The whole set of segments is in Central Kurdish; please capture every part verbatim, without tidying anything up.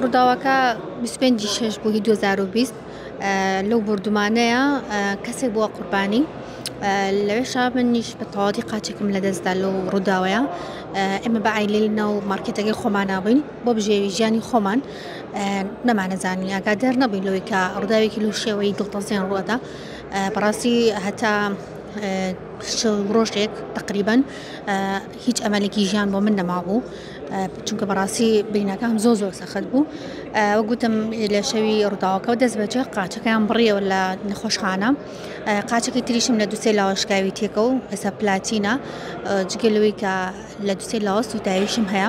ڕووداوەکە بیست و پێنجی شەش بوو دوو هەزار و بیست لەو بردومانەیە کەسێک بووە قوربانی لەوێشا منیش بە تەواوی قاچێکم لەدەستدا لەو ڕووداوەیە ئێمە بە عایلێنە و مارکێتەکەی خۆمان نابووین بۆ بژێوی ژیانی خۆمان نەمانەزانی ئاگادار نەبووین لەوەی کە ڕووداوێکی لەو شێوەی دڵتەزیان ڕووەدا بەڕاستی هەتا ڕۆژێک تقریبا هیچ ئەمەلێکی ژیان بۆ من نەمابوو چونکە بەڕاستی برینەکەم زۆر زۆر سەخت بوو وە گوتم لە شەوی ڕووداوەکەەوە دەست بەجێ قاچەکەیان بڕیەوە لە نەخۆشخانە قاچەکەی تریشم لە دووسێ لاوەشکاوی تێکە و ئێستا پلاتینە جگەلەوەی کە لە دووسێ لاوە سوتاویشم هەیە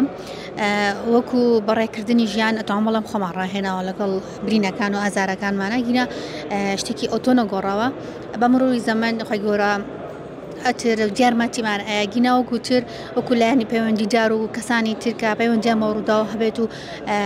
وەکو بەڕێکردنی ژیان ئەتوان بەڵام خۆمان ڕاهێناوە لەگەڵ برینەکان و ئازارەکانمانە گینە شتێکی ئۆتۆ نەگۆڕاوە بە مرۆوی زەمن خۆی گەورە ئەتر دیارمەتیمان ئاگینا وەکو تر وەکو لایەنی پەیوەندیدار و کەسانی ترکە پەیوەندیان بە ڕووداوە هەبێت و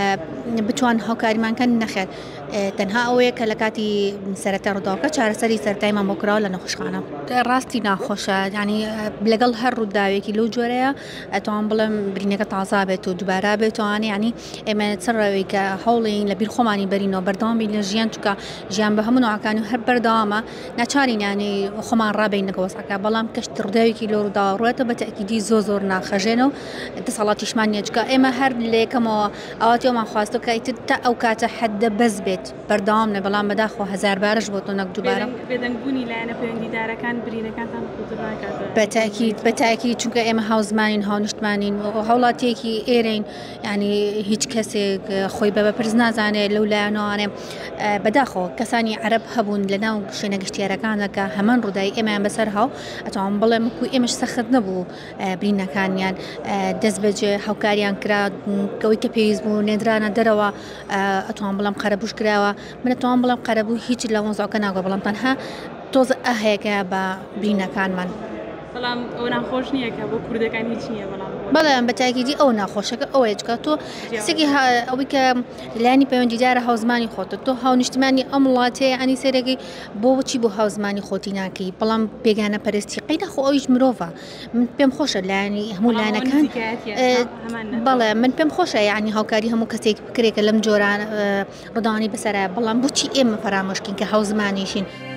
بتوان هاوکاریمانکەن نەخێت تەنها ئەوەیە کە لە کاتی سەرەتا ڕووداوەکە چارەسەری سەرەتاییمان بۆ کراوە لە نەخۆشخانە ڕاستی ناخۆشە ینی لەگەڵ هەر ڕووداوێکی لەو جۆرەیە ئەتوان بڵێم برینەکە تازا بێت و دووبارە بێتوانێ ینی ئێمە چڕەوەی کە هەوڵین لە بیر خۆمانی بەرینەوە بەردەوامی لە ژیان چکە ژیان بە هەموو نوعەکانی و هەر بەردەوامە ناچارین ینی خۆمان ڕابین نەگەوەسەکە بەڵام کەشت ڕووداوێکی لە ڕووداوە ڕوێتە بە تەکیدی زۆر زۆر ناخەژێنەوە دەسەڵاتیشمان نییە چکە ئێمە هەر لە یەکەمەوە ئەواتیۆمان خواستەوە کە ئیتر تا ئەو کاتە حەدە بەس بێت بەردەوام نە بەڵام بەداخۆ هەزار بارش بۆ تۆ نەک دووبارە بێدەنگبوونی لایەنە پەیوەندیدارەکان برینەکانتان بەتاکید بەتاکید چونکە ئێمە هاوزمانین هاونیشتمانین هەوڵاتیەکی ئێرەین ینی هیچ کەسێک خۆی بە بەپرس نازانێت لەو لایەنەوانێ بەداخۆ کەسانی عەرەب هەبوون لەناو شوێنە گشتیارەکانەکە هەمان ڕووداوی ئێمەیان بەسەر هاو ئەتوان بڵێم وەکو ئێمەش سەخت نەبوو برینەکانیان دەست بەجێ هاوکاریان کرا ئەوەی کە پێویست بوو نێدرانە دەرەوە ئەتوان بڵام قەرەبوش کراوە من ئەتوان بڵام قەرەبوو هیچ لە وەنزاوکە ناگۆ بەڵام تەنها تۆزە ئەهەیەکە بە برینەکانمان بەڵام ئەو ناخۆش نییە کە بۆ کوردەکان هیچ نییە بەڵام بەڵام بە تاکیدی ئەو ناخۆشەکە ئەوەیە چکە تۆ سێکی ئەوەی کە لایەنی پەیوەندیدارە هاوزمانی خۆتە تۆ هاونیشتمانی ئەم وڵاتەیە ئەنی سێرەکەی بۆ بچی بۆ هاوزمانی خۆتی ناکەی بەڵام بێگانە پەرستی قەیدا خۆ ئەویش مرۆڤە من پێم خۆشە لایەنی هەموو لایەنەکان بەڵێ من پێم خۆشە یعنی هاوکاری هەموو کەسێک بکرێکە لەم جۆران ڕووداوانی بەسەرە بەڵام بۆچی ئێمە فەرامۆشکین کە هاوزمانیشین